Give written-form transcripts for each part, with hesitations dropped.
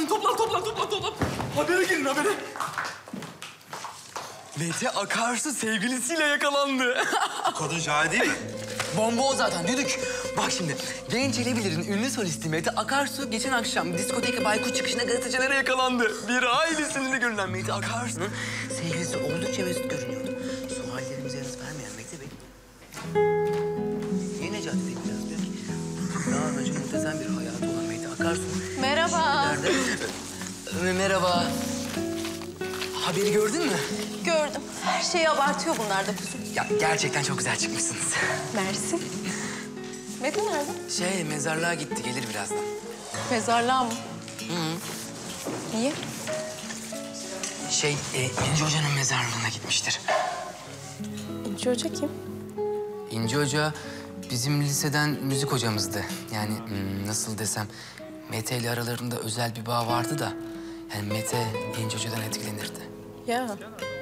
Toplan. Habere girin, habere. Mete Akarsu sevgilisiyle yakalandı. Kadın şahit değil mi? Bomba o zaten düdük. Bak şimdi Genç Çelebiler'in ünlü solisti Mete Akarsu geçen akşam diskoteki Baykut çıkışında gazetecilere yakalandı. Bir hayli sinirli görünen Mete Akarsu'nun sevgilisi oldukça mesut görünüyordu. Suallerimize yanıt vermeyen Mete Bey... Yine Necati Bey biraz diyor ki... Daha önce muntazam bir hayatı olan Mete Akarsu... Merhaba. Merhaba. Haberi gördün mü? Gördüm. Her şeyi abartıyor bunlar da kuzum. Ya gerçekten çok güzel çıkmışsınız. Mersi. Mete nerede? Mezarlığa gitti, gelir birazdan. Mezarlığa mı? Niye? İnci Hoca'nın mezarlığına gitmiştir. İnci Hoca kim? İnci Hoca bizim liseden müzik hocamızdı. Yani nasıl desem, Mete ile aralarında özel bir bağ vardı da... Yani Mete İnci Hoca'dan etkilenirdi. Ya.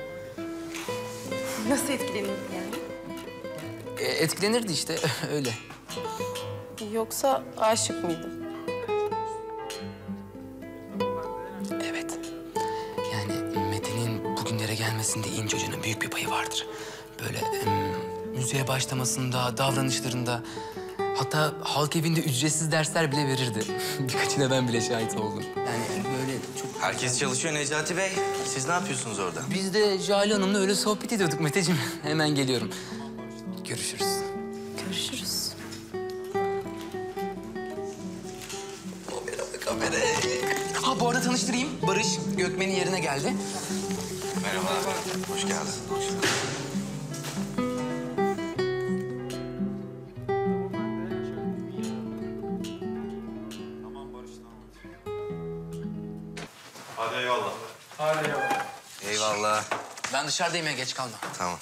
Nasıl etkilenir yani? Etkilenirdi işte, öyle. Yoksa aşık mıydı? Evet. Yani Mete'nin bugünlere gelmesinde İnci Hoca'nın büyük bir payı vardır. Böyle müziğe başlamasında, davranışlarında... Hatta halk evinde ücretsiz dersler bile verirdi. Birkaçına ben bile şahit oldum. Yani böyle çok... Herkes çalışıyor Necati Bey. Siz ne yapıyorsunuz orada? Biz de Jale Hanım'la öyle sohbet ediyorduk Meteciğim. Hemen geliyorum. Görüşürüz. Görüşürüz. Kamera. Ha bu arada tanıştırayım. Barış Gökmen'in yerine geldi. Merhaba. Hoş geldin. Hadi eyvallah. Eyvallah. Ben dışarıdayım ya, geç kalma. Tamam.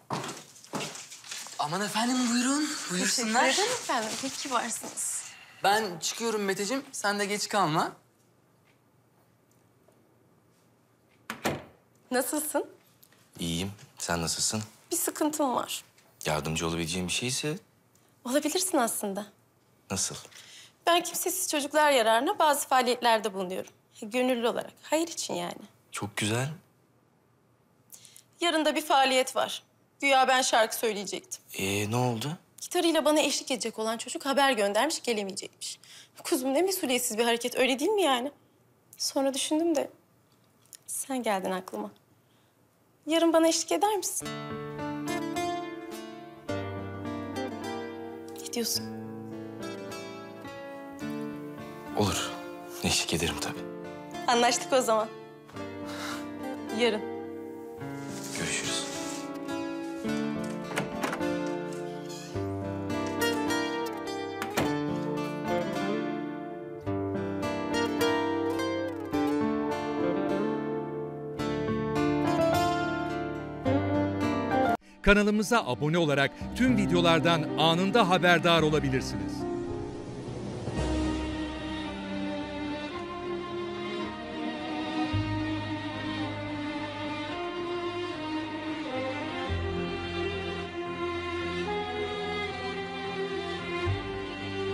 Aman efendim buyurun. Buyursunlar. Teşekkür ederim efendim. Peki varsınız. Ben çıkıyorum Meteciğim. Sen de geç kalma. Nasılsın? İyiyim. Sen nasılsın? Bir sıkıntım var. Yardımcı olabileceğim bir şeyse Olabilirsin aslında. nasıl? Ben kimsesiz çocuklar yararına bazı faaliyetlerde bulunuyorum. Gönüllü olarak. Hayır için yani. Çok güzel. Yarın da bir faaliyet var. Güya ben şarkı söyleyecektim. Ne oldu? Gitarıyla bana eşlik edecek olan çocuk haber göndermiş, gelemeyecekmiş. Kuzum ne mesuliyetsiz bir hareket, öyle değil mi yani? Sonra düşündüm de sen geldin aklıma. Yarın bana eşlik eder misin? Ne diyorsun? Olur. Eşlik ederim tabii. Anlaştık o zaman. Yarın. Görüşürüz. Kanalımıza abone olarak tüm videolardan anında haberdar olabilirsiniz.